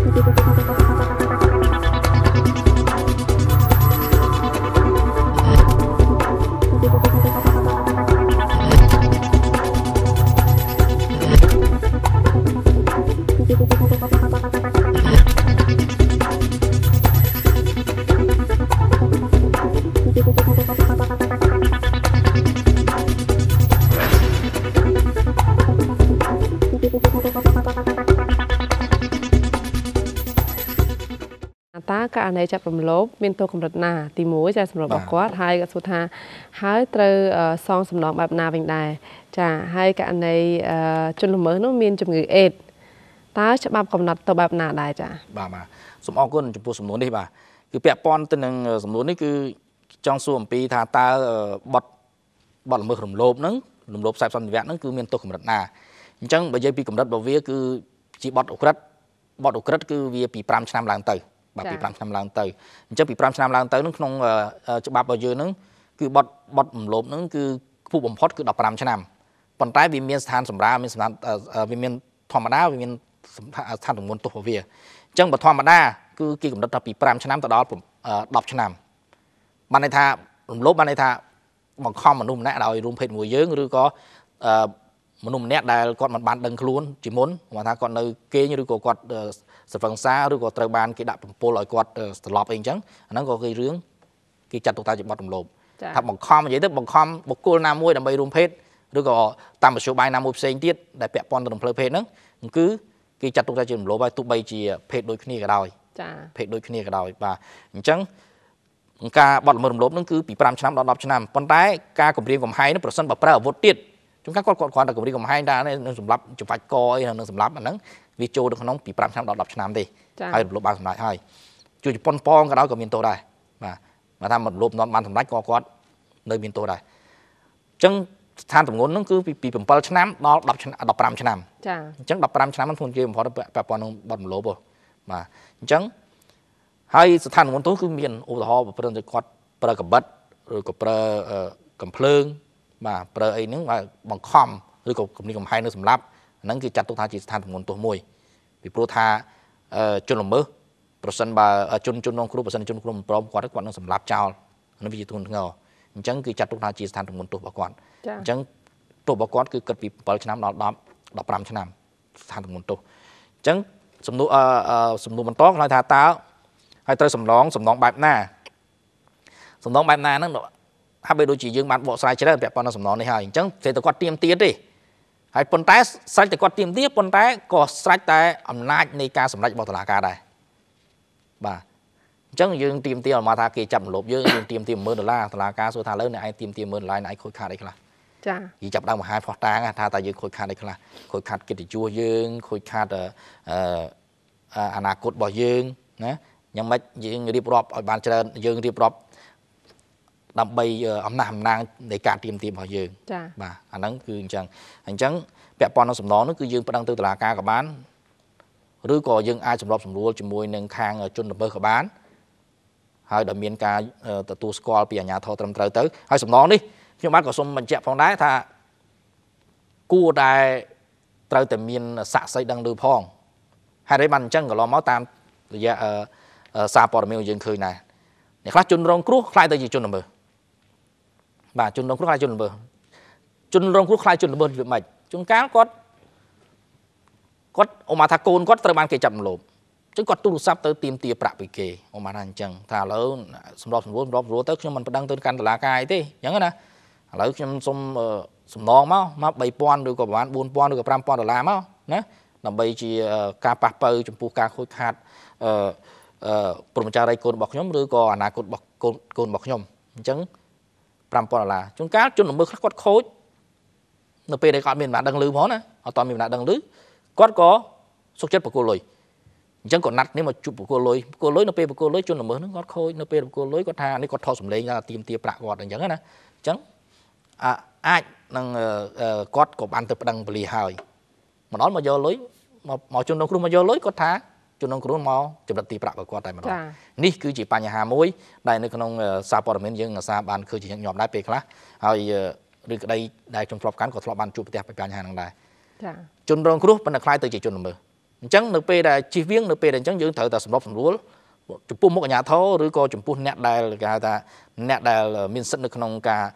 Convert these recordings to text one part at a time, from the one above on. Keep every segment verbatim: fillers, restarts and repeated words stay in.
ta cả này chặt bầm lốp bên tôi cầm đợt nà tìm mối cho sầm lốp quát hai cái số tha hai từ song sầm lốp bạp nà bình đài chả hai cả này chôn lồng mới nó miên chụp người ệt ta chặt bạp cầm nặt tàu bạp nà đài chả bà mà sầm ong quân chụp sầm nón đi bà cứ bẹ pon tên năng sầm nón đấy cứ trong xuồng pi thà ta bọt bọt mưa sầm lốp nứng sầm lốp sai sầm vẹn nứng cứ miên tôi cầm đợt nà chẳng bây giờ pi cầm đợt bảo vía cứ chỉ bọt ốc đất bọt ốc đất cứ vía pi pram năm làng tới bà bị pram năm làng tới chắc bị pram năm làng tới nó không cho bà bao giờ nó cứ bọt bọt lốp nó cứ phụ bầm phốt cứ đọc pram năm còn trái vì miền than sầm ra miền sầm vì miền thom đá vì miền than đồng môn tổ hợp về chẳng bọt thom đá cứ kia cũng đọc bị pram năm tới đóผมđọc năm ban này tha lốp ban này tha bằng không mà nung nè đòi rung phết mùi dướng rồi có một nung nét đài con mặt bàn đằng luôn chỉ muốn mà tha còn nơi kia như có quạt sản phẩm xa rồi có trời ban cái đạp pô loại quạt lọp anh chẳng nó có cái rướng cái chặt tụi ta chỉ bắt đồng lộp thằng bằng com vậy tức bằng com một cô nam môi đầm bay rung phết rồi có tam một số bài nam một sen tiết để bẹp pon đồng phơi phết nữa cứ cái chặt tụi ta chỉ đồng lộp bay tụi bay chỉ phết đôi khi cái đòi phết đôi khi cái đòi và chẳng ca bọt mờ đồng lộp nó cứ bị pram năm đó đọc năm con trái ca cùng riêng cùng hai nó percent bảo pra ở vô tiết chúng ta có còn còn là cùng riêng cùng hai đa nên sủng lấp chụp phải coi nó sủng lấp mà nắng vì châu được nó bị pram năm đó đọc năm đi hai lộp ba sủng lại hai chui pon pon cái đó có miền tô đây mà mà tham một lộp nó ban sủng lách co quát nơi miền tô đây chẳng than tổng ngôn nó cứ bị bị bầm pal năm đó đọc đọc pram năm chẳng đọc pram năm nó thôn kia mà họ đã pon bọt lộp rồi mà chẳng haiสถานของตัวคือมีนอุตหะแบบเปลือกจะกอดเปลือกกับบัดหรือกับเปลือกกับเพลิงมาเปลือกไอ้นึงว่าบังคอมหรือกับกับนี่กับไฮนึกสำรับนั่นคือจัดตัวทางจิตสถานของตัวมวยปีโปรธาจนหลงมือเปอร์เซ็นต์บาจนจนน้องครูเปอร์เซ็นต์จนครูพร้อมกว่าทุกวันนั่งสำรับเจ้านั่นวิจิตรเงาจังคือจัดตัวทางจิตสถานของตัวบกวนจังตัวบกวนคือเกิดปีเปิดชนะดอกดอกดอกปรามชนะสถานของตัวจังสมนุสมนุมันโต๊ะลายทาตาให้เตยสำรองสำรองแบบหน้าสำรองแบบหน้านั่นถ้าไปดูจียืงมันบอกใส่จะได้แบบปอนสำรองในหายจังเสร็จแต่ก็เตรียมเตี้ยดิให้ปนแต่ใส่แต่ก็เตรียมเตี้ยปนแต่ก็ใส่แต่อำนาจในการสำเร็จบอกตลาดการได้บ่าจังยืงเตรียมเตี้ยมาทาเกจับหลบยืงยืงเตรียมเตรียมมือดอลลาร์ตลาดการสุดท้ายแล้วเนี่ยไอ้เตรียมเตรียมมือดอลลาร์ไอ้คุยขาดได้ครับจ้ายีจับได้มาหายพอตางอ่ะถ้าแต่ยืงคุยขาดได้ครับคุยขาดกิจจัวยืงคุยขาดอนาคตบ่ยืงนะยังไม่ยังรีบรอบบ้านเจริญยังรีบรอบดำใบอำนาจอำนาจในการเตรียมเตรียมหอยยืงบ่าอันนั้นคือจังอันจังแปะปอนสำนองนั่นคือยืงประดังตัวตลาดการกับบ้านหรือก็ยังอาจสำรอบสำรวจจมวยหนึ่งคางจนดับเบิลกับบ้านให้ดำเนินการตัวสกอลเปลี่ยนยาทอตรำเตยtớiให้สำนองนี่ที่บ้านก็สมบัญชีฟองได้ถ้ากู้ได้เตยแต่เมียนสะใส่ดังดูพองให้ได้มันจังก็รอเมาตามระยะซาปอร์เมลยังเคยนะเนี่ยคลาสจุนรงครุคลายตัวจีจุนระเบิดบ่าจุนรงครุคลายจุนระเบิดจุนรงครุคลายจุนระเบิดแบบใหม่จุนก้าวก็ก็ออกมาทาโกนก็ตระบานเกจับหลบจึงก็ตู้ซับเตอร์ทีมเตียประไปเกออกมาทันจังถ้าแล้วสำรองสำรวจสำรองรู้เตอร์คือมันประดังตัวการตลาดกายที่อย่างนั้นนะแล้วคือสมสมนองมั้งมาใบปอนดูกับบ้านบุญปอนดูกับปรามปอนดอลลาร์มั้งนะนำใบจีการปะเปย์จมพูการคุยขาดปรมาจารย์โกนบอกย่อมหรือก็อนาคตบอกโกนบอกย่อมจังปรามปอนดอลลาร์จนการจนหนุ่มมือก็โค้ดนเปย์ได้ก่อนมีหนาดังลือมั้งนะเอาตอนมีหนาดังลือก็ก็สุขเจ็ดปะโกลอยจังก่อนนัดนี่มาจุปะโกลอยโกลอยนเปย์ปะโกลอยจนหนุ่มมือนึกก็โค้ดนเปย์ปะโกลอยก็ทานี่ก็ทอสมเลงนะทีมเตียประกอดอย่างนั้นนะจังอ่ะไอ้นั่งก็กบอันเตอร์ดังบริหารmà nói mà vô lưới mà mà chun đông kêu mà vô lưới có thá chun đông kêu mà chụp đặtตีประประกวดได้มาด้วยนี่คือจีปัญหามุ้ยได้ในขนมซาปอร์เมนยังซาบานคือจีหยอมได้ไปครับเอาหรือได้ได้จนปลอบกันก็ทลอบบันจูบเตียไปปัญหาหนังได้จนđông kêuเป็นคล้ายตัวจีจนมือ chẳng được pe là chi viếng được pe là chẳng dưỡng thợ ta sầm lốp sầm lúa chụp bút một nhà thô rồi coi chụp bút nét đài là ta nét đài là miền sân được không cả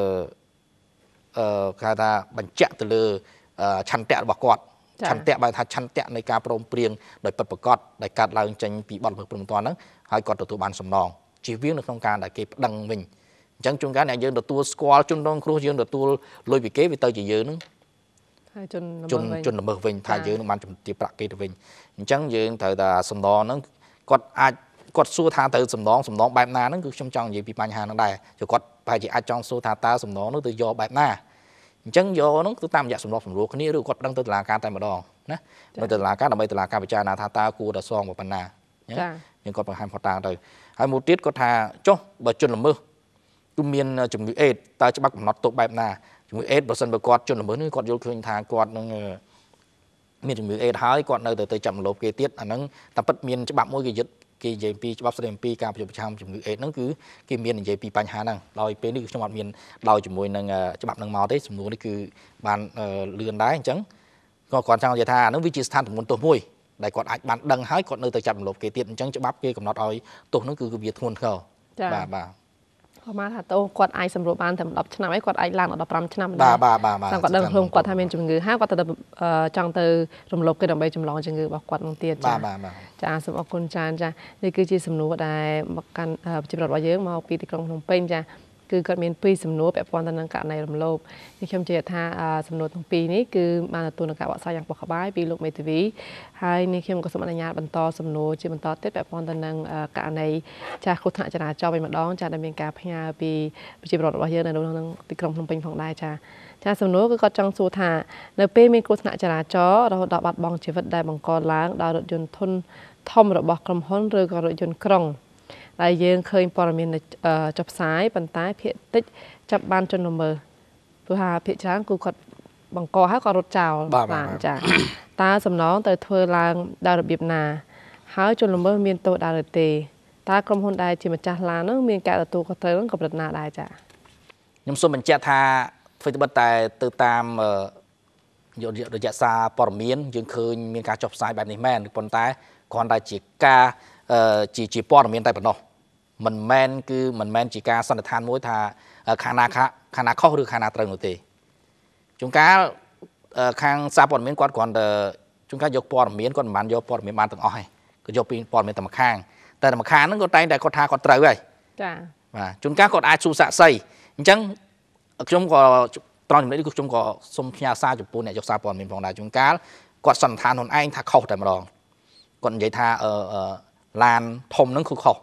cái ta bánh chẹt từ lừa chăn tẹt bạc quạt chăn tẹt bài thà chăn tẹtในการปรมเปรียงโดยประกอบในการลางจังปีบอลเพื่อประมตัวนั้นให้ก่อนตัวบานสำนองชีวิตในโครงการได้เก็บดังmìnhจังจุงการเนี่ยยืนตัวสควอลจุนตรงครูยืนตัวลอยวิเกวิเตอร์จะยืนนึงจนจนละเมอวิงถ่ายยืนมันจะตีปลักเกตวิงจังยืนถ่ายแต่สำนองนั้นกดอาจกดสู้ทางแต่สำนองสำนองแบบนั้นนั่นคือช่องจังยืนปีปัญหานั่นได้จะกดไปจะอาจจังสู้ทางตาสำนองนั่นตัวโยแบบนั้นจังโยนั่นตัวตามอยากสำรองสำรวจคนนี้รู้กดดังตัวตลาดการแต่มาดองนะไม่ตลาดการแต่ไม่ตลาดการพิจารณาทาตากูแต่ซองแบบปัญหาเนี่ยยังกดไปให้พอตาเลยให้มูติสก็ทาโจ้แบบจนละเมอกูมีนจุ่มมือเอ็ดตาจะบักน็อตตกแบบน่ะจุ่มมือเอ็ดบริษัทประกอบจนละเมอนี่กดโยนคืนทางกดนั่งมีจุ่มมือเอ็ดหายกดในแต่แต่จำลบเกติสอันนั้นแต่ปัดมีนจะบักมวยกี่ยึดกี่เจปีจะบักแสดงปีการประชุมประชามจุ่มมือเอ็ดนั่นคือกี่มีนเจปีปัญหานั่งเราเป็นนี่คือจังหวัดมีนเราจุ่มมวยนั่งจะบักนั่งเมาได้สมมตินี่คือบานเรือนได้จังก็ก่อนจังจะทานั่งวิจิตรฐานถึงบนตัวมวยได้กดอัดบันดังหายกดในแต่จำลบเกติสจังจะบักเกี่ยกับน็อตเอาตัวนั่นคือเบียดทวนเขาบ่าบ่าพอมาถ้าโตกดไอสำรวจบ้านแต่ดับชนะไว้กดไอลานอดับรำชนะมันได้บ้าบ้าบ้าสังกัดเดิมพลงกดทำเป็นจุงเงือห้ากดแต่จังเตอรวมลบกันดับใบจำลองจุงเงือบอกกดลงเตี้ยจ้าจ้าสมอคุณจานจ้านี่คือจีสำรวจได้มากันจิบหลอดว่าเยอะมาปีติกรงพนมเป้งจ้าคือก็มีปีสำรวจแบบฟอนตันนังกะในลำโลกนี่เข้มเจตาสำรวจทั้งปีนี้คือมาตัวนังกะว่าสายอย่างปกบ้ายปีลูกเมทีวีให้นี่เข้มก็สมรรถญาบรรทอสำรวจจีบรรทอเต็ดแบบฟอนตันนังกะในจากครุฑะจราจรไปมาดองจากดำเนินการพยาปีจิบหลอดว่าเยอะในดวงนังติกรงพนมเป้งของได้จ้าจ้าสำรวจก็จังสูธาในเป้มีครุฑะจราจรเราดับบัดบองชีวิตได้บังกรล้างดาวรถยนต์ทนทอมระบบกลมห้นเรือกับรถยนต์กรงลายยืนเคยปรมีนจับสายปันท้ายเพียติจับบานจนลมเบอร์ตัวหาเพียช้างกูกดบังกอให้กอรถเจ้าหลานจ้ะตาสำน้องแต่เธอลางดาวระเบียบนาหายจนลมเบอร์มีนโตดาวเตตากรมคนใดจิมาจ้าลานนั่งมีแกะตัวก็เธอต้องกับรถนาได้จ้ะยมสมบัติทาไฟตบัตแต่ตื่นตามระยะซาปรมีนยังเคยมีการจับสายแบบนี้แม่ปนท้ายก่อนได้จีกาจีจีปอร์มีนแต่ปนมันแมนคือมันแมนจีการสันนิษฐานมวยทาคานาคะคานาข้อหรือคานาตรังหรือตีจุงการคางซาปอร์มีนก่อนก่อนเดจุงการยกปอร์มีนก่อนมันยกปอร์มีนมันตั้งอ้อยก็ยกปีปอร์มีนตั้งมาข้างแต่ตั้งมาข้างนั้นก็ใจแต่ก็ทาก็ตรังเลยจ้าจุงการก็ไอซูสะใส่จังจุงก็ตอนนี้จุงก็สมพิญาซาจุปูเนี่ยยกซาปอร์มีนของได้จุงการกดสันนิษฐานคนไอ้ถ้าเข้าแต่มาลองก่อนใหญ่ทาลานทมนั่นคือเขา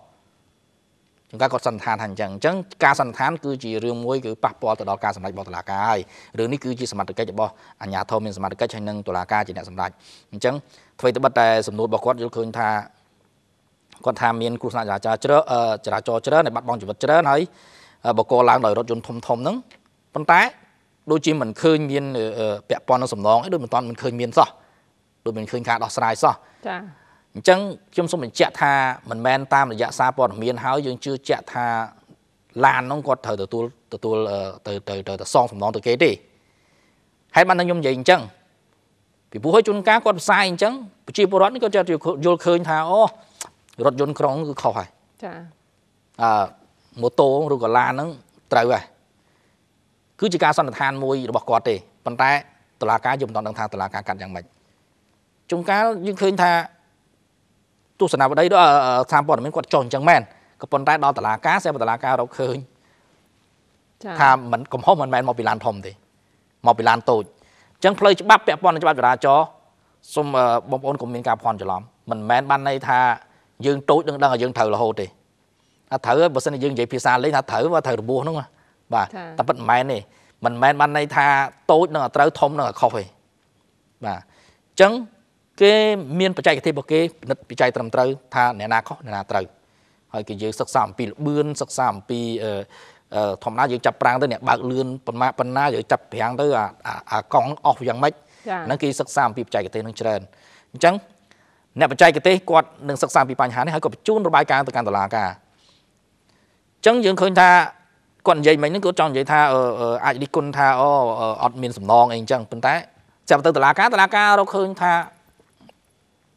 chúng ta cóสันทานหันจังจังการสันทานคือจีเรื่องมวยคือปักปอต่อการสำหรับบอตลาดกายเรื่องนี้คือจีสมัติเกิดจะบออัญญาโทมินสมัติเกิดใช้หนึ่งตลาดกายจีเนี่ยสำหรับจังทวีตบัตรแต่สมนุษย์บอกว่าจะคืนทาก่อนทามีนครูสนาจะเจอจะราจอเจอในบัตรบองจุดเจอไหนบอกกล้างโดยรถยนต์ทมทมนั้นปันท้ายโดยจีเหมือนคืนมีนเปียปอนสมน้องไอ้โดยเหมือนตอนมันคืนมีนซะโดยเป็นคืนขาดออกสไลด์ซะจังจมสมเป็นเจ้าทามันแมนตามระยะซาปอดมีนเฮายังชื่อเจ้าทาลานน้องกอดเถอตัวตัวตัวตัวตัวตัวตัวซองสมน้องตัวเกดีให้มันนิยมใหญ่จังปีผู้ให้จุนก้ากอดทรายจังปีจีบรถนี่ก็จะโยนคืนทาโอ้รถยนต์ครองคือเขาไปอ่าโมโต้หรือก็ลานนั้นไตรไปคือจีการสันทานมวยบอกกอดตีปันท้ายตลาดการยมตอนทางตลาดการกันอย่างไรจุนก้ายังคืนทาตัวสนามวันนี้ด้วยทางปอดมันกดจนจังแม่นก็ปนใต้ดอตลาดก้าเสียตลาดก้าเราเคยทำมันกลมห้องมันแมนมอปิลานทอมดิมอปิลานตูจังเพลย์บับเปียปอนจะบับจะราจอสมบอมโอนกลมมีการพรจะล้อมมันแมนบ้านในท่ายืนตูดดังดังยืนเถอละโหดิถ้าเถอบทสนยืนใหญ่พิซาเลยถ้าเถอว่าเถอบัวนั่งมาบ่าแต่ปัจจุบันนี่มันแมนบ้านในท่าตูดนั่งเตาทอมนั่งเข้าไปบ่าจังcái miền bạch cái bậc cái nứt bạch tầm trời tha nè na khó nè na trời hỏi cái gì sắc sám pi bươn sắc sám pi thòng ná gì chập prang tới nè bạc lươn phần má phần ná gì chập hàng tới à à con offอย่างmấyนั่นคือsắc sám pi bạch cái tên năng trờiจังnè bạch cái tên quạt nâng sắc sám piปัญหาเนี่ยให้กับจุนระบายการต่อการตลาดการจังยังเคยท่าก่อนใหญ่ไหมนึกก็จองใหญ่ท่าเออเอออาจจะคนท่าอ๋อออดมินสำนองเองจังเป็นแต่จับตัวตลาดการตลาดการเราเคยท่า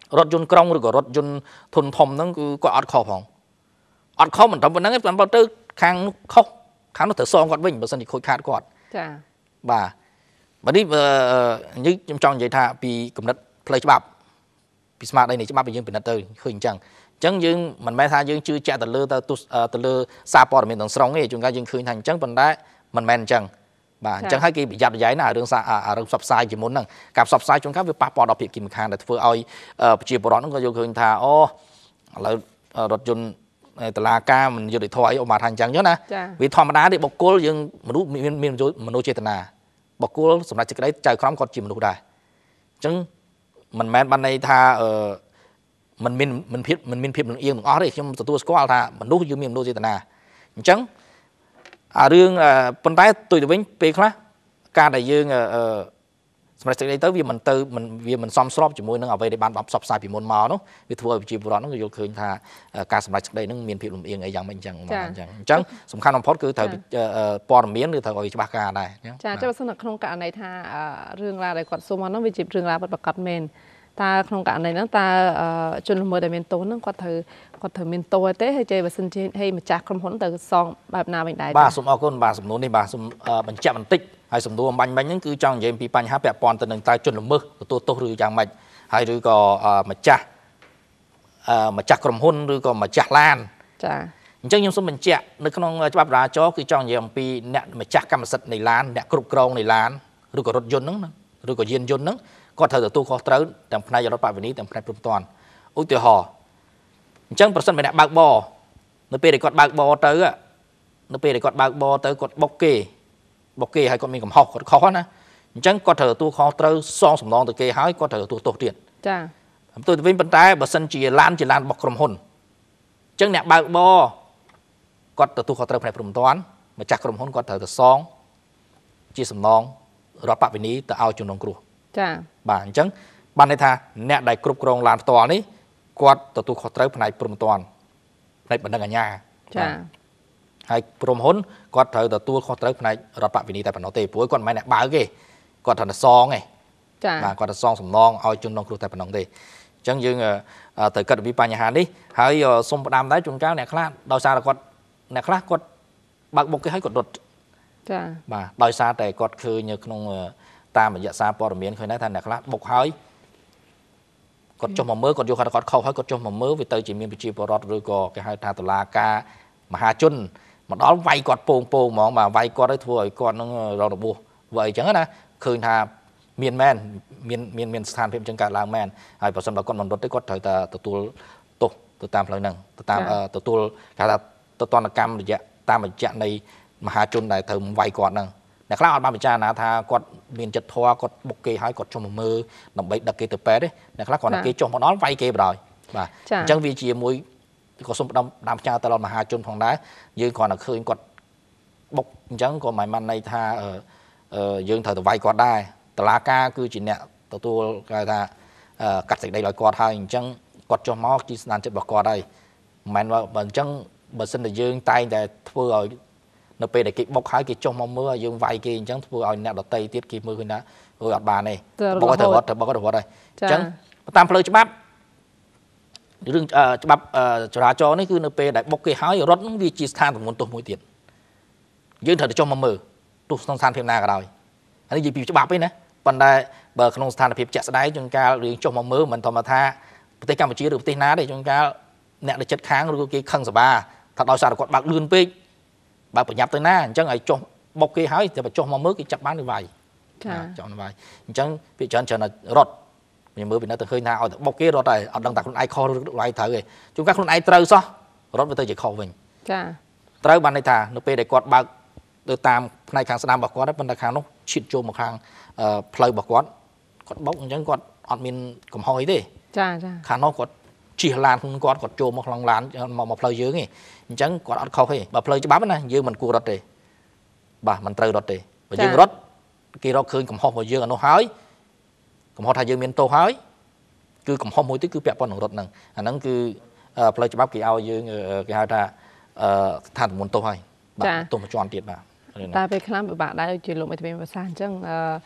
រថយន្តក្រុងឬក៏រថយន្តធុនធំហ្នឹងគឺគាត់អត់ខុសផងអត់ខុសមិនត្រឹមប៉ុណ្្នឹងទេប៉ុន្តែទៅខាងខុសខាងនោះត្រូវសងគាត់វិញបើសិនជាខូចខាតគាត់ចាបាទបើនេះនេះខ្ញុំចង់និយាយថាពីគំនិតផ្លូវច្បាប់ពីស្មារតីនៃច្បាប់យើងពិនិត្យទៅឃើញអញ្ចឹងអញ្ចឹងយើងមិនមែនថាយើងជឿជាក់ទៅលើទៅទៅលើសារព័ត៌មានទាំងស្រុងទេជួនកាលយើងឃើញថាអញ្ចឹងប៉ុន្តែមិនមែនអញ្ចឹងបាទអញ្ចឹងហើយគេប្រយ័ត្នប្រយែងណារឿងរឿងផ្សព្វផ្សាយជាមុនហ្នឹងការផ្សព្វផ្សាយជួនកាលវាប៉ះពាល់ដល់ភាគីម្ខាងដែលធ្វើឲ្យប្រជាពលរដ្ឋហ្នឹងក៏យល់ឃើញថាអូឥឡូវរថយន្តតឡាការមិនយុត្តិធម៌អីអូមកថាអញ្ចឹងណាវាធម្មតាទេបុគ្គលយើងមនុស្សមានមានមនោចេតនាបុគ្គលសម្រាប់សេចក្តីចៅក្រមគាត់ជាមនុស្សដែរអញ្ចឹងមិនមែនបានន័យថាអឺมันមានมันភាពมันមានភាពលំអៀងទាំងអស់ទេខ្ញុំទទួលស្គាល់ថាមនុស្សយើងមានមនោចេតនាអញ្ចឹងអារឿងប៉ុន្តែទុយទៅវិញពេលខ្លះការដែលយើងអឺសម្រាប់សេចក្តីទៅវាមិនទៅមិនវាមិនសមស្របជាមួយនឹងអ្វីដែលបានផ្សព្វផ្សាយពីមុនមកនោះវាធ្វើឲ្យប្រជាពលរដ្ឋនោះយល់ឃើញថាការសម្រេចសេចក្តីនឹងមានភាពលំអៀងអីយ៉ាងម៉េចអញ្ចឹងមកអញ្ចឹងអញ្ចឹងសំខាន់បំផុតគឺត្រូវព័ត៌មានឬត្រូវឲ្យច្បាស់ការដែរចាចុះបើសិនក្នុងករណីថារឿងរ៉ាវដែលគាត់សុំមកនោះវាជារឿងរ៉ាវប្រកបមែនតើក្នុងករណីហ្នឹងតើជនល្មើសដែលមានទោសហ្នឹងគាត់ត្រូវគាត់ត្រូវមានទោសទេហើយចេះបើសិនជាឲ្យម្ចាស់ក្រុមហ៊ុនទៅសងបែបណាវិញដែរបាទសូមអរគុណបាទសំណួរនេះបាទសូមបញ្ជាក់បន្តិចហើយសំណួរអំបញ្ញមិញហ្នឹងគឺចង់និយាយពីបញ្ហាពាក់ព័ន្ធទៅនឹងតើជនល្មើសទទួលទោសឬយ៉ាងម៉េចហើយឬក៏ម្ចាស់ម្ចាស់ក្រុមហ៊ុនឬក៏ម្ចាស់ឡានចាអញ្ចឹងខ្ញុំសូមបញ្ជាក់នៅក្នុងច្បាប់ចរាចរណ៍គឺចង់និយាយអំពីអ្នកម្ចាស់កម្មសិទ្ធិនៃឡានអ្នកគ្រប់គ្រងនៃឡានឬក៏រថយន្តហ្នឹងឬក៏យានយន្តហ្នឹងគាត់ត្រូវទទួលខុសត្រូវទាំងផ្នែករដ្ឋបាលវិន័យទាំងផ្នែកព្រំប្រទានឧទាហរណ៍អញ្ចឹងប្រសិនបើអ្នកបើកបរនៅពេលដែលគាត់បើកបរទៅនៅពេលដែលគាត់បើកបរទៅគាត់បុកគេបុកគេហើយគាត់មានកំហុសគាត់ខុសណាអញ្ចឹងគាត់ត្រូវទទួលខុសត្រូវសងសំណងទៅគេហើយគាត់ត្រូវទទួលទោសទៀតចាបន្ទាប់ទៅវិញប៉ុន្តែបើសិនជាឡានជាឡានរបស់ក្រុមហ៊ុនអញ្ចឹងអ្នកបើកបរគាត់ទទួលខុសត្រូវផ្នែកព្រំប្រទានម្ចាស់ក្រុមហ៊ុនគាត់ត្រូវទៅសងជាសំណងរដ្ឋបាលវិន័យទៅឲ្យជំនុំគ្រោះចាបាទអញ្ចឹងបានន័យថាអ្នកដែលគ្រប់គ្រងឡានផ្ទាល់នេះគាត់ទទួលខុសត្រូវផ្នែកព្រំប្រទានផ្នែកបណ្ដឹងអាជ្ញាចាហើយក្រុមហ៊ុនគាត់ត្រូវទទួលខុសត្រូវផ្នែករដ្ឋបាលវិន័យតែប៉ុណ្ណោះទេព្រោះគាត់មិនមែនអ្នកបើកទេគាត់ត្រូវតែសងទេចាបាទគាត់ទៅសងសំណងឲ្យជំនុំគ្រោះតែប៉ុណ្ណឹងទេអញ្ចឹងយើងត្រូវគិតពីបញ្ហានេះហើយសូមផ្ដាំដែរជួនកាលអ្នកខ្លះដោយសារតែគាត់អ្នកខ្លះគាត់បើកបុកគេឲ្យគាត់រត់ចាបាទដោយសារតែគាត់ឃើញនៅក្នុងតាមរយៈសារព័ត៌មានឃើញថាអ្នកខ្លះបុកហើយគាត់ចុះមកមើលគាត់យកគាត់គាត់ខុសហើយគាត់ចុះមកមើលវាទៅជាមានប្រជាពលរដ្ឋឬក៏គេហៅថាតុលាការមហាជនមកដល់វាយគាត់ពងពងហ្មងបាទវាយគាត់ឲ្យធ្វើឲ្យគាត់នឹងរងរបួសវាអីចឹងណាឃើញថាមានមែនមានមានមានស្ថានភាពចឹងកើតឡើងមែនហើយបើសិនបើគាត់មិនរត់ទេគាត់ត្រូវតែទទួលទោសទៅតាមផ្លូវហ្នឹងទៅតាមទទួលគេថាទៅតនកម្មរយៈតាមរយៈនៃមហាជនដែលត្រូវវាយគាត់ហ្នឹងអ្នកខ្លះអត់បានពិចារណាថាគាត់មានចិត្តធម៌គាត់បុកគេហើយគាត់ចុះមកមើលដើម្បីដឹកគេទៅពេទ្យទេអ្នកខ្លះគាត់តែគេចុះមកដល់វាយគេបណ្ដោយបាទអញ្ចឹងវាជាមួយក៏សូមផ្ដំដាំផ្ញើទៅដល់មហាជនផងដែរយើងគ្រាន់តែឃើញគាត់បុកអញ្ចឹងក៏មិនបានន័យថាយើងត្រូវទៅវាយគាត់ដែរតុលាការគឺជាអ្នកទទួលគេថាកាត់សេចក្តីឲ្យគាត់ហើយអញ្ចឹងគាត់ចុះមកជាស្នាដៃចិត្តរបស់គាត់ហើយមិនមែនបើអញ្ចឹងបើសិនតែយើងតែងតែធ្វើឲ្យនៅពេលដែលគេបុកហើយគេចុះមកមើលយើងវាយគេអញ្ចឹងធ្វើឲ្យអ្នកដតីទៀតគេមើលឃើញថាអើយអត់បានទេបុកទៅរត់ទៅបុកទៅរត់ហើយអញ្ចឹងតាមផ្លូវច្បាប់រឿងច្បាប់ចរាចរណ៍នេះគឺនៅពេលដែលបុកគេហើយរត់នឹងវាជាស្ថានទម្ងន់ទោសមួយទៀតយើងត្រូវតែចុះមកមើលទោះក្នុងស្ថានភាពណាក៏ដោយអានេះនិយាយពីច្បាប់ទេណាប៉ុន្តែបើក្នុងស្ថានភាពជាក់ស្ដែងជួនកាលរឿងចុះមកមើលមិនធម្មតាប្រទេសកម្ពុជាឬប្រទេសណាទេជួនកាលអ្នកដែលចិត្តខាងឬគេខឹងសបាថាដោយសារគាត់បើកលឿនពេកបើប្រញាប់ទៅណាអញ្ចឹងឲ្យចុះបុកគេហើយតែបើចុះមកមើលគេចាប់បានទៅវាយចាចង់វាយអញ្ចឹងពីច្រើនច្រើនរត់ខ្ញុំមើលពីនៅទៅឃើញថាឲ្យតែបុកគេរត់ហើយអត់ដឹងថាខ្លួនឯងខុសឬខ្លួនឯងត្រូវទេជួនកាលខ្លួនឯងត្រូវសោះរត់ទៅជាខុសវិញចាត្រូវបានន័យថានៅពេលដែលគាត់បើកទៅតាមផ្នែកខាងស្ដាំរបស់គាត់ប៉ុន្តែខាងនោះឈៀតចូលមកខាងផ្លូវរបស់គាត់គាត់បុកអញ្ចឹងគាត់អត់មានកំហុសអីទេចាចាខាងនោះគាត់ជិះឡានខ្លួនគាត់គាត់ចូលមកក្នុងឡានមកមកផ្លូវយើងទេអញ្ចឹងគាត់អត់ខុសទេបើផ្លូវច្បាប់ណាយើងមិនគួររត់ទេបាទមិនត្រូវរត់ទេបើយើងរត់គេរកឃើញកំហុសរបស់យើងអានោះហើយកំហុសថាយើងមានទោសហើយគឺកំហុសមួយទៀតគឺពាក់ព័ន្ធនឹងរត់ហ្នឹងអាហ្នឹងគឺផ្លូវច្បាប់គេឲ្យយើងគេហៅថាស្ថានទម្ងន់ទោសហើយបាទទោសមួយជាន់ទៀតបាទតែពេលខ្លះពិបាកដែរជាលោកមេធាវីភាសាអញ្ចឹង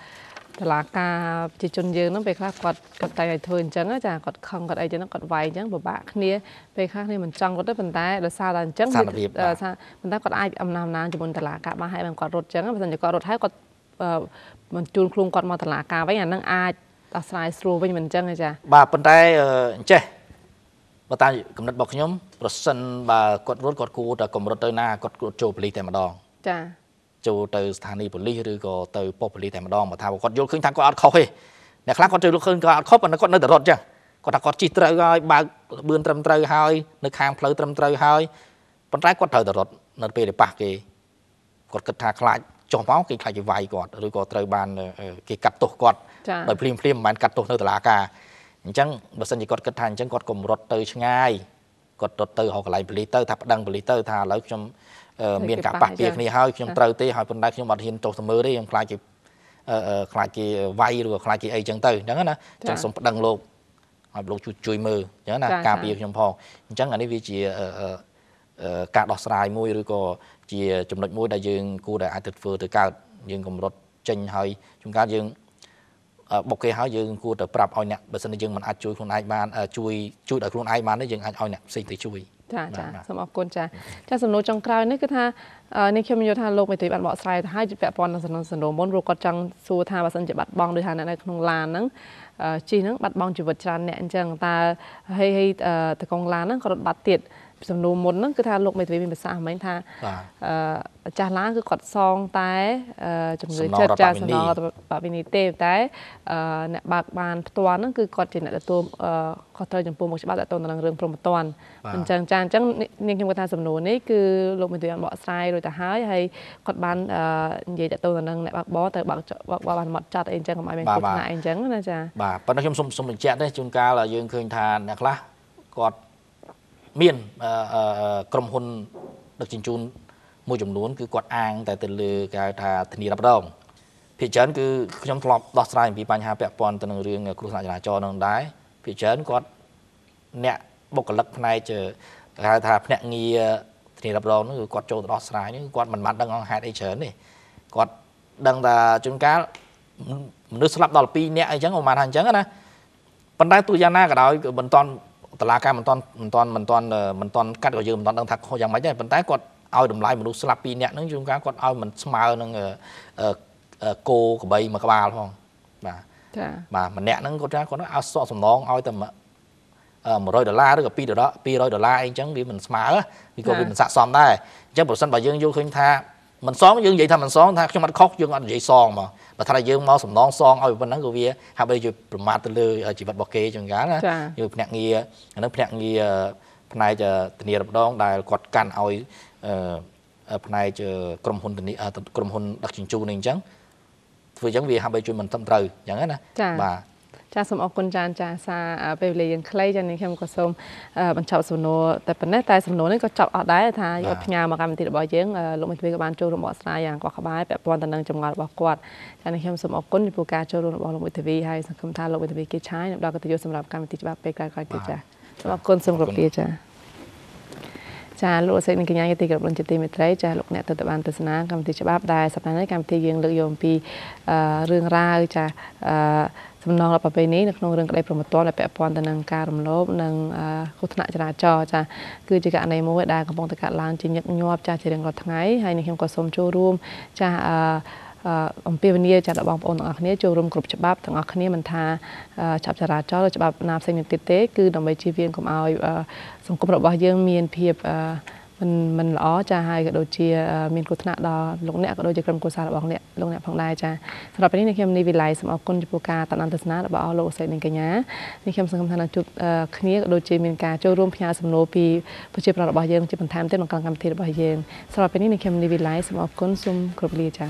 តឡាការជាជនយើងហ្នឹងពេលខ្លះគាត់គាត់តែឲ្យធ្វើអញ្ចឹងចាគាត់ខំគាត់អីចឹងគាត់វាយអញ្ចឹងពិបាកគ្នាពេលខ្លះគ្នាមិនចង់គាត់ទេប៉ុន្តែដោយសារតែអញ្ចឹងប៉ុន្តែគាត់អាចអំណះអំណាងជាមួយតឡាការបានហើយបានគាត់រត់អញ្ចឹងបើមិនគាត់រត់ហើយគាត់មិនជួនខ្លួនគាត់មកតឡាការវិញអាហ្នឹងអាចដោះស្រាយស្រួលវិញមិនអញ្ចឹងទេចាបាទប៉ុន្តែអញ្ចេះបើតាមកំណត់របស់ខ្ញុំប្រសិនបើគាត់រត់គាត់គួរតែកម្រិតទៅណាគាត់គួរចូលប៉ូលីសតែម្ដងចាចូលទៅស្ថានីយ៍ប៉ូលីសឬក៏ទៅប៉ុស្តិ៍ប៉ូលីសតែម្ដងបើថាគាត់យល់ឃើញថាគាត់អត់ខុសទេអ្នកខ្លះគាត់ចូលឃើញគាត់អត់ខុសប៉ុន្តែគាត់នៅតែរត់ចឹងគាត់ថាគាត់ជិះត្រូវហើយបើកបឿនត្រឹមត្រូវហើយនៅខាងផ្លូវត្រឹមត្រូវហើយប៉ុន្តែគាត់ត្រូវតែរត់នៅពេលដែលប៉ះគេគាត់គិតថាខ្លាចចុះមកគេខ្លាចគេវាយគាត់ឬក៏ត្រូវបានគេកាត់ទោសគាត់ដោយភ្លាមភ្លាមមិនបានកាត់ទោសនៅតុលាការអញ្ចឹងបើសិនជាគាត់គិតថាអញ្ចឹងគាត់កុំរត់ទៅឆ្ងាយគាត់រត់ទៅរកកន្លែងប៉ូលីសទៅថាប្តឹងប៉ូលីសទៅថាឥឡូវខ្ញុំមានការប៉ះពាល់គ្នាហើយខ្ញុំត្រូវទេហើយប៉ុន្តែខ្ញុំអត់ហ៊ានចុះទៅមើលទេខ្ញុំខ្លាចគេខ្លាចគេវាយឬក៏ខ្លាចគេអីចឹងទៅអញ្ចឹងណាអញ្ចឹងសូមប្តឹងលោកឲ្យលោកជួយជួយមើលអញ្ចឹងណាការពារខ្ញុំផងអញ្ចឹងអានេះវាជាការដោះស្រាយមួយឬក៏ជាចំណុចមួយដែលយើងគួរតែអាចទៅធ្វើទៅកើតយើងកម្រិតចេញហើយជួនកាលយើងបុកគេហើយយើងគួរតែប្រាប់ឲ្យអ្នកបើសិនជាយើងមិនអាចជួយខ្លួនឯងបានជួយជួយដល់ខ្លួនឯងបានទេយើងអាចឲ្យអ្នកផ្សេងទៅជួយចាចាសូមអរគុណចាចាសំណួរចុងក្រោយនេះគឺថានេះខ្ញុំយល់ថាលោកមេត្រីបានបកស្រាយទៅហើយពាក់ព័ន្ធនឹងសំណួរសំណួរមុនព្រោះគាត់ចង់សួរថាបើសិនជាបាត់បង់ដោយថានៅក្នុងឡានហ្នឹងជីហ្នឹងបាត់បង់ជីវិតច្រើនអ្នកអញ្ចឹងតើហើយហើយតកងឡានហ្នឹងក៏រត់បាត់ទៀតសំណួរមុនហ្នឹងគឺថាលោកមេធាវីមានប្រសាសន៍ហ្មងថាអឺចាស់ឡានគឺគាត់សងតែជំងឺចិត្តចាស់សំណងបវិនីទេតែអ្នកបើកបានផ្ទាល់ហ្នឹងគឺគាត់ជាអ្នកទទួលខុសត្រូវចំពោះមុខច្បាប់តទៅនឹងរឿងព្រហ្មទណ្ឌអញ្ចឹងចាអញ្ចឹងនាងខ្ញុំគាត់ថាសំណួរនេះគឺលោកមេធាវីបានបកស្រាយរួចទៅហើយហើយគាត់បាននិយាយតទៅនឹងអ្នកបើកបរទៅបើកបានមកចាត់អីអញ្ចឹងកុំឲ្យមានគ្រោះថ្នាក់អីអញ្ចឹងណាចាបាទប៉ុន្តែខ្ញុំសូមសូមបញ្ជាក់ទេជួនកាលយើងឃើញថាអ្នកខ្លះគាត់មានក្រុមហ៊ុនដឹកជញ្ជូនមួយចំនួនគឺគាត់អាងតែទៅលើគេហៅថាធានារ៉ាប់រងភាគច្រើនគឺខ្ញុំធ្លាប់ដោះស្រាយអំពីបញ្ហាពាក់ព័ន្ធទៅនឹងរឿងគ្រោះថ្នាក់ចរាចរណ៍នឹងដែរភាគច្រើនគាត់អ្នកបុគ្គលិកផ្នែកគេហៅថាភ្នាក់ងារធានារ៉ាប់រងនោះគឺគាត់ចូលទៅដោះស្រាយនេះគាត់មិនបានដឹងអង្គហេតុអីច្រើនទេគាត់ដឹងថាជួនកាលមនុស្សស្លាប់ដល់ពីរនាក់អីចឹងប្រហែលថាអញ្ចឹងណាប៉ុន្តែទោះយ៉ាងណាក៏ដោយមិនតាន់តឡាការមិនតាន់មិនតាន់មិនតាន់មិនតាន់កាត់ក៏យើងមិនតាន់ដឹងថាខុសយ៉ាងម៉េចដែរប៉ុន្តែគាត់ឲ្យតម្លៃមនុស្សស្លាប់ពីរនាក់ហ្នឹងជួនកាលគាត់ឲ្យមិនស្មើនឹងគោក្របីមួយក្បាលផងបាទចាបាទម្នាក់ហ្នឹងគាត់ថាគាត់ឲ្យសក់សំណងឲ្យតែមួយរយដុល្លារឬក៏ពីររយដុល្លារអីអញ្ចឹងវាមិនស្មើវាក៏វាមិនស័ក្តិសមដែរអញ្ចឹងប្រសិនបើយើងយល់ឃើញថាមិនសងយើងនិយាយថាមិនសងថាខ្ញុំអត់ខុសយើងអត់និយាយសងមកបើថាយើងមកសំណងសងឲ្យប៉ុណ្ណឹងក៏វាហាក់បីជាប្រមាថទៅលើជីវិតរបស់គេចឹងកាលណាយើងភ្នាក់ងារអានោះភ្នាក់ងារផ្នែកធានារ៉ាប់រងដែលគាត់កាន់ឲ្យផ្នែកក្រុមហ៊ុនធានាក្រុមហ៊ុនដឹកជញ្ជូននេះអញ្ចឹងធ្វើអញ្ចឹងវាហាក់បីជួយមិនត្រឹមត្រូវអញ្ចឹងណាបាទចាសូមអរគុណចាចាសារពេលវេលាយ៉ាងខ្លីចានេះខ្ញុំក៏សូមបញ្ចប់សំណួរតែប៉ុណ្ណេះតែសំណួរនេះក៏ចប់អស់ដែរថាយកផ្ញើមកកម្មវិធីរបស់យើងលោកមេធាវីក៏បានចូលរួមបកស្រាយយ៉ាងកក់ក្បាយពាក់ព័ន្ធទៅនឹងចម្ងល់របស់គាត់ចានេះខ្ញុំសូមអរគុណចំពោះការចូលរួមរបស់លោកមេធាវីហើយសង្ឃឹមថាលោកមេធាវីគេឆាយនឹងដល់កិត្តិយសសម្រាប់កម្មវិធីច្បាប់ពេលក្រោយៗទៀតចាសូមអរគុណសូមគោរពលាចាចាលោកសេកនិងកញ្ញាជាទីគោរពជាទីមេត្រីចាលោកអ្នកទៅបានទស្សនាកម្មវិធីច្បាប់ដែលសប្តាហ៍នេះកម្មវិធីយើងលើកយកអំពីរឿងរ៉ាវចាសំណងរបស់ប្រពៃណីនៅក្នុងរឿងក្តីព្រហ្មទណ្ឌដែលពាក់ព័ន្ធទៅនឹងការរំលោភនិងគ្រោះថ្នាក់ចរាចរណ៍ចាគឺជាករណីមួយដែលកំពុងតែកើតឡើងជាញឹកញាប់ចាជារៀងរាល់ថ្ងៃហើយនេះខ្ញុំក៏សូមចូលរួមចាអំពាវនាវចាដល់បងប្អូនទាំងអស់គ្នាចូលរួមគ្រប់ច្បាប់ទាំងអស់គ្នាមិនថាច្បាប់ចរាចរណ៍ឬច្បាប់ណាផ្សេងទៀតទេគឺដើម្បីជៀសវាងកុំឲ្យសង្គមរបស់យើងមានភាពមិនមិនល្អចាហើយក៏ដូចជាមានគ្រោះថ្នាក់ដល់លោកអ្នកក៏ដូចជាក្រុមគ្រួសាររបស់អ្នកលោកអ្នកផងដែរចាសម្រាប់ពេលនេះខ្ញុំនីវិល័យសូមអរគុណចំពោះការតាមដានទស្សនារបស់អស់លោកសេកនិងកញ្ញានេះខ្ញុំសង្ឃឹមថានឹងជួបគ្នាក៏ដូចជាមានការចូលរួមផ្ញើសំណួរពីប្រជាប្រដ្ឋរបស់យើងជាបន្ថែមទៀតក្នុងកម្មវិធីរបស់យើងសម្រាប់ពេលនេះខ្ញុំនីវិល័យសូមអរគុណសូមគោរពលាចា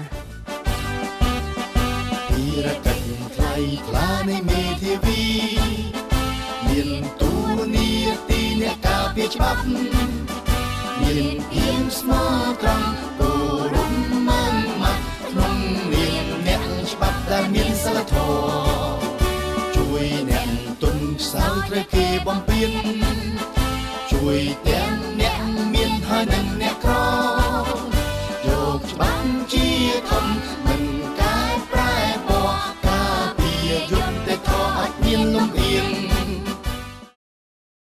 ពីរកັນថ្លៃថ្លានៃមេធាវីមានទូនីតិអ្នកការពារច្បាប់មានភាពស្មោះត្រង់គោរពម៉ានម៉ាត់ក្នុងនាមអ្នកច្បាប់ដែលមានសិលធម៌ជួយអ្នកទុនខ្សោយត្រូវគេបំពេញជួយ